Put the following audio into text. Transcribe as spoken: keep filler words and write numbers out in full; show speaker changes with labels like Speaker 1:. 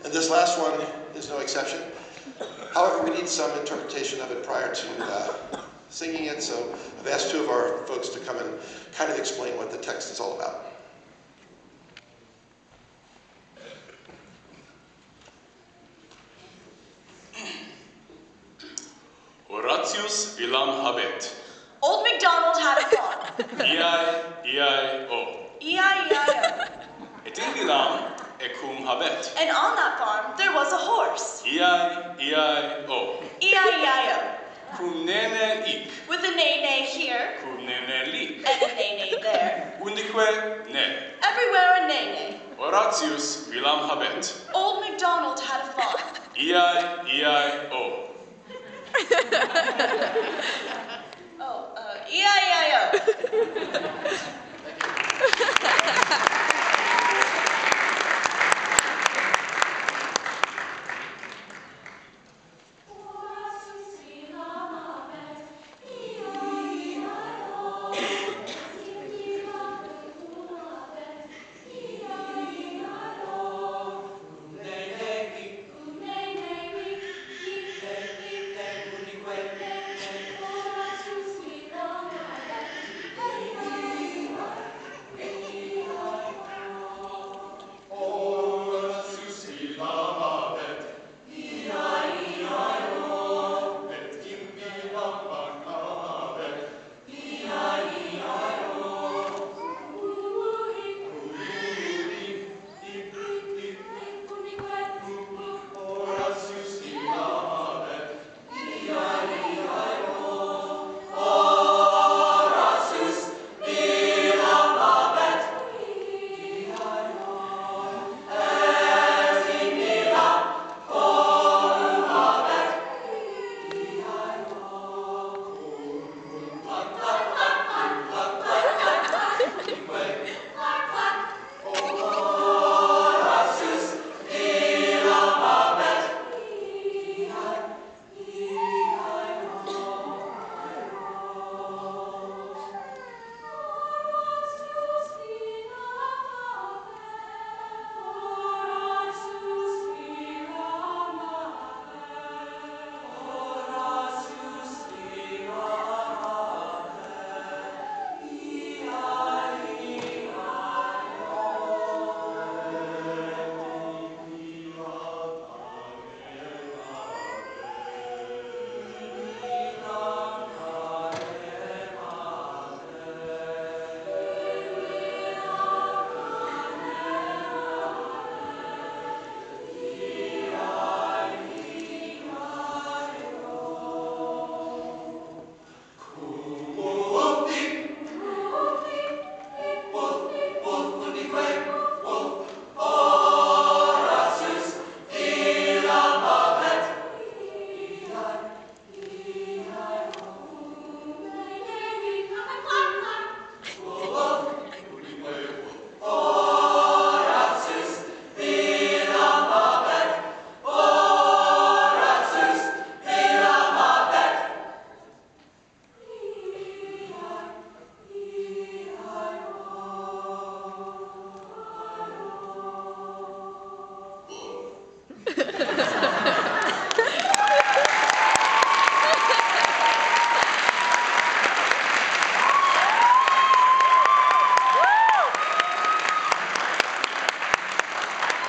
Speaker 1: And this last one is no exception. However, we need some interpretation of it prior to uh, singing it, so I've asked two of our folks to come and kind of explain what the text is all about.
Speaker 2: Horatius illam habet.
Speaker 3: Old MacDonald had a farm.
Speaker 2: E I E I O.
Speaker 3: E I E I
Speaker 2: Et in illam ecum habet.
Speaker 3: O. And on that farm, there was a horse.
Speaker 2: E I E I O.
Speaker 3: E I E I
Speaker 2: Cum nene ic.
Speaker 3: O. With a nay-nay here,
Speaker 2: Cum nene lic.
Speaker 3: and a nay-nay there.
Speaker 2: Undique ne.
Speaker 3: Everywhere a nay-nay.
Speaker 2: Horatius illam habet.
Speaker 3: Old MacDonald had a farm.
Speaker 2: E I E I O.
Speaker 3: Oh, uh, E I E I O.